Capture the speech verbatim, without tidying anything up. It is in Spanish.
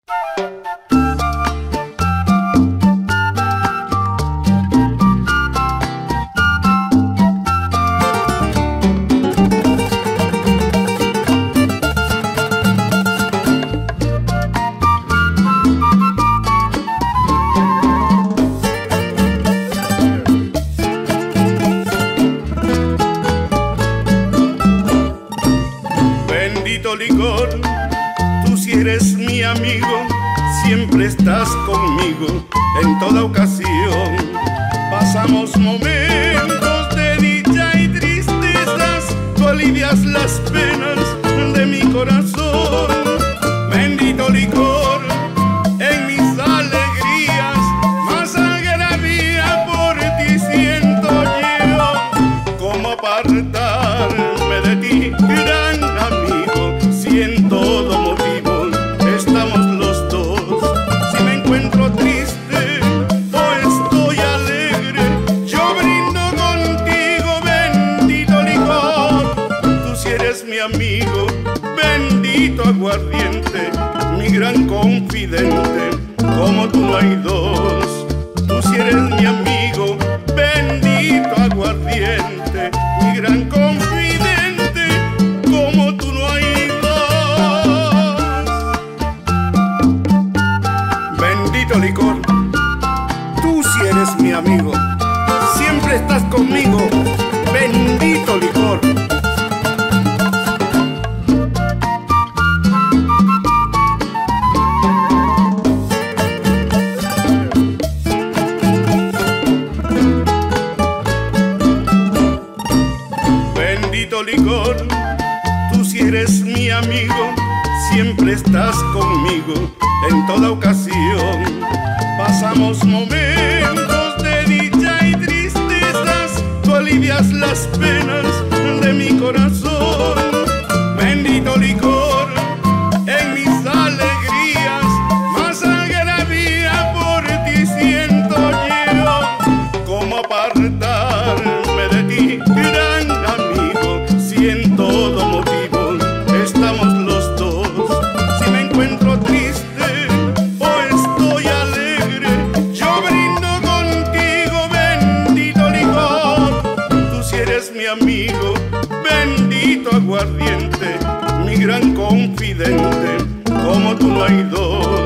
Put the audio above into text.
Licor, tú si eres mi amigo, siempre estás conmigo en toda ocasión. Pasamos momentos de dicha y tristezas, tú alivias las penas de mi corazón. Bendito licor, en mis alegrías, más algarabía por ti siento yo. ¿Cómo apartarme de ti, gran amigo? En todo motivo estamos los dos. Si me encuentro triste o estoy alegre, yo brindo contigo, bendito licor. Tú si eres mi amigo, bendito aguardiente, mi gran confidente, como tú no hay dos. Tú si eres mi amigo, bendito aguardiente, mi gran confidente, como tú no hay dos. Licor, tú si eres mi amigo, siempre estás conmigo, bendito licor. Bendito licor, tú si eres mi amigo, siempre estás conmigo en toda ocasión. Pasamos momentos de dicha y tristezas, tú alivias las penas de mi corazón. Bendito licor, en mis alegrías, más algarabía por ti siento yo. ¿Cómo apartarme de ti, gran amigo? Si en todo motivo estamos los dos. Si me encuentro triste o estoy alegre, yo brindo contigo, bendito licor. Tú si eres mi amigo, bendito aguardiente, mi gran confidente, como tú no hay dos.